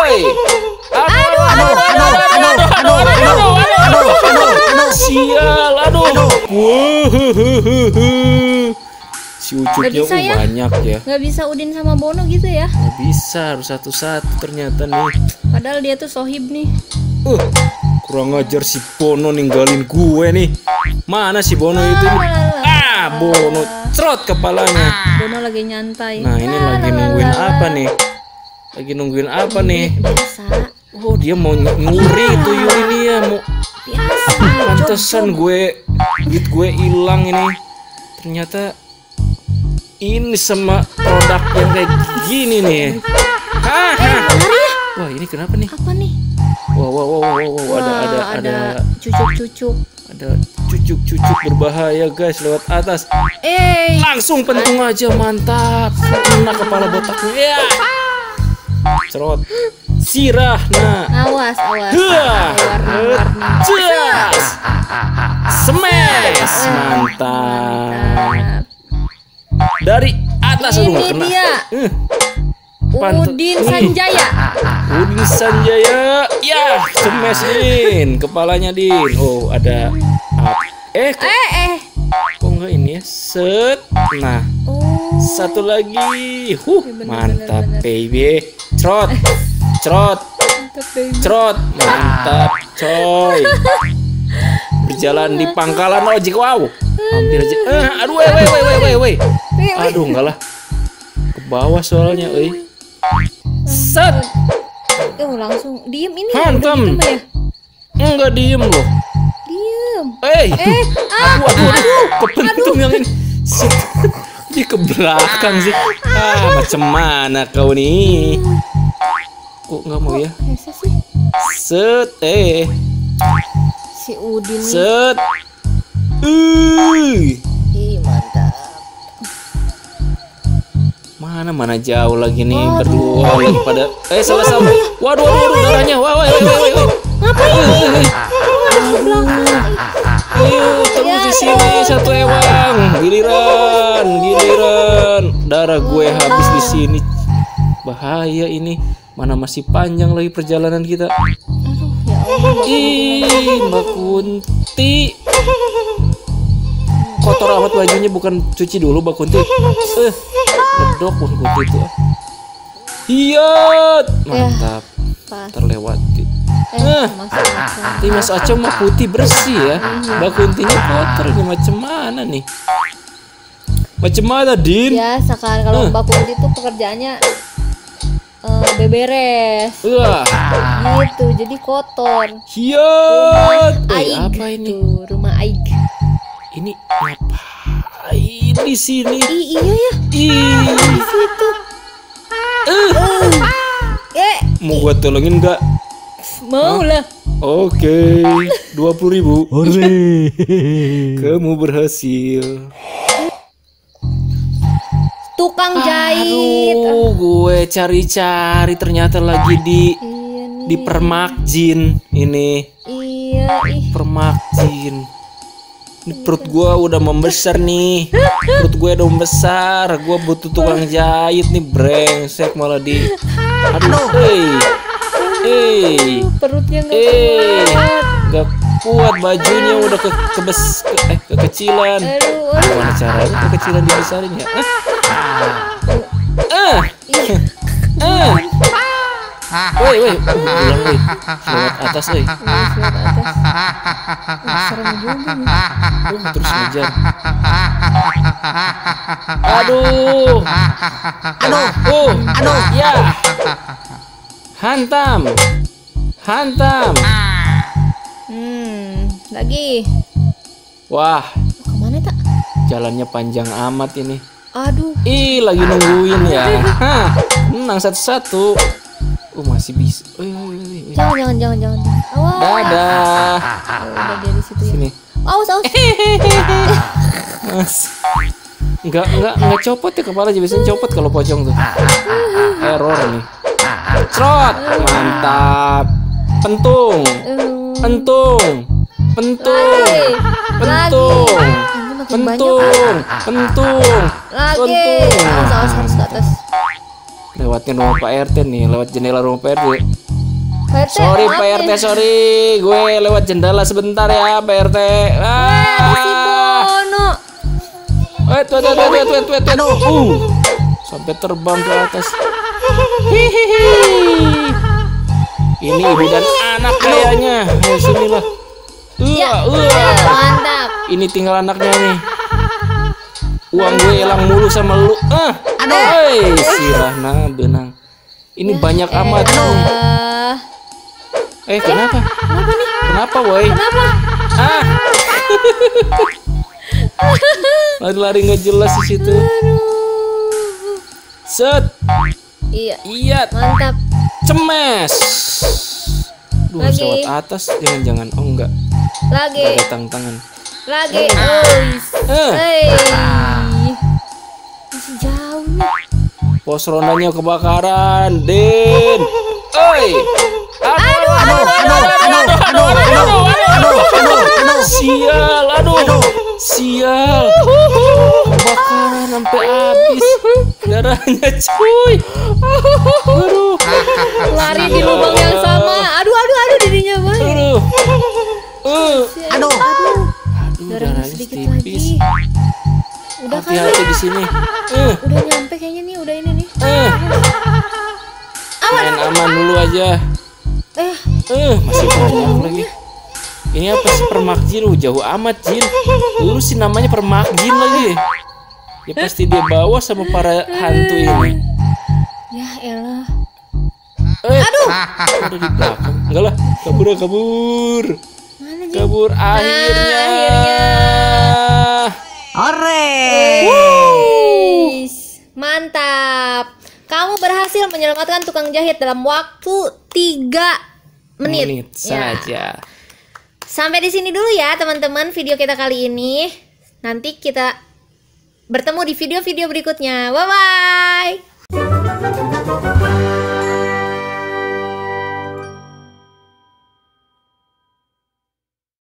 woi. Aduh. Sial, aduh. Si Ucuknya banyak ya. Nggak bisa Udin sama Bono gitu ya? Nggak bisa, harus satu-satu ternyata nih. Padahal dia tuh sohib nih. Kurang ajar si Bono ninggalin gue nih. Mana si Bono itu nih? Bono cerot kepalanya. Bono lagi nyantai. Nah ini lagi nungguin apa nih? Lagi nungguin apa nih? Biasa. Oh dia mau nyuri tuyul ini ya. Mau Biasa. pantesan duit gue hilang ini. Ternyata ini sama produk yang kayak gini nih. Wah ini kenapa nih? Apa nih? Wow, ada cucuk-cucuk. Ada cucuk-cucuk berbahaya guys lewat atas. Langsung pentung aja, mantap. Kena kepala botaknya. Ya. Cerot. Sirah. Nah. Awas. Jas. Smash. Mantap. Dari atas lu nggak kena. Dia. Udin Sanjaya. Udin Sanjaya. Ya, smashin kepalanya Din. Oh, ada kok enggak ini ya? Set. Nah. Satu lagi. Mantap baby. Cerot. Mantap, coy. Berjalan di pangkalan ojek. Wow. Hampir aja. Aduh, woi. Aduh, enggak lah. Ke bawah soalnya, Set. Langsung diem ini. Hantam. Enggak diem loh. Diem. Aduh. Kepentung yang ini. Dia ke belakang sih. Macam mana kau nih? Kok nggak mau ya? Biasa sih. Set. Si Udin. Set. Mantap. Mana jauh lagi nih berdua lagi pada salah. Waduh darahnya. Ngapain? Ayo terus di sini satu ewang. Giliran. Darah gue habis di sini. Bahaya ini. Mana masih panjang lagi perjalanan kita. Aduh, ya Allah. Mbak Kunti. Kotor amat bajunya, bukan cuci dulu Mbak Kunti. Ledok Mbak Kunti itu. Hiyat. Mantap. Terlewati. Mas Aceh mah putih bersih ya. Mbak Kuntinya kotor. Ini macam mana nih? Macam mana Din? Biasa kan kalau Mbak Kunti tuh pekerjaannya beberes. Gitu, jadi kotor. Hiyat. Apa ini? Rumah Aik. Ini ngapain di sini? Iya ya. Di situ. Mau gua tolongin nggak? Mau lah. Oke, 20.000. Kamu berhasil. Tukang jahit. Gue cari-cari ternyata lagi di Permakjin ini. Iya. Permakjin. Ini perut gue udah membesar nih. Gue butuh tukang jahit nih, brengsek malah di. Perutnya nggak kuat, bajunya udah kekecilan. Gimana caranya kekecilan dibesarin ya? Woi, pulang woi. Lewat atas woi. Serem juga nih. Terus ngejar. Aduh. Ya. Hantam. Lagi. Wah. Kemana tak? Jalannya panjang amat ini. Aduh. Lagi nungguin ya. Menang satu-satu. Masih bisa. Jangan. Awas. Dadah. Udah dari situ ya. Sini. Awas. Enggak copot ya kepala aja, biasanya copot kalau pocong tuh. Error nih. Trot, mantap. Pentung. Lagi. Harus ke atas. Lewatnya rumah Pak RT nih, lewat jendela rumah Pak RT. Pak RT, Sorry Pak maafin. RT, sorry. Gue lewat jendela sebentar ya Pak RT. Si Bono. Wait. Sampai terbang ke atas. Hihihi. Ini ibu dan anak kayaknya. Ayo sinilah. Mantap. Ini tinggal anaknya nih. Uang gue hilang mulu sama lu. Hei, si Rahna benang. Ini banyak amat. Kenapa? Kenapa, woi? Kenapa? Lari-lari nggak jelas di situ. Set. Iya. Iya. Mantap. Cemes. Duh, Lagi. lewat atas. Jangan. Oh enggak. Lagi. Ada tangan. Lagi. Masih jauh nih. Pos rondanya kebakaran, Din. Oi. Aduh. Sial. Kebakaran sampai habis. Darahnya cuy. Aduh. Lari di lubang yang sama. Aduh dirinya banyak. Aduh. Darahnya sedikit lagi. Udah kan? Hati-hati di sini. Udah nyampe kayaknya nih, udah ini nih. Main aman dulu aja. Masih banyak lagi. Ini apa sih, permak jin? Jauh amat jin. Lu sih namanya permak jin lagi. Ya pasti dia bawa sama para hantu ini. Ya elah. Aduh di belakang. Enggak lah, kabur. Mana Jin? Kabur akhirnya. Guys, mantap. Kamu berhasil menyelamatkan tukang jahit dalam waktu 3 menit. Saja. Sampai di sini dulu ya teman-teman video kita kali ini. Nanti kita bertemu di video-video berikutnya. Bye bye.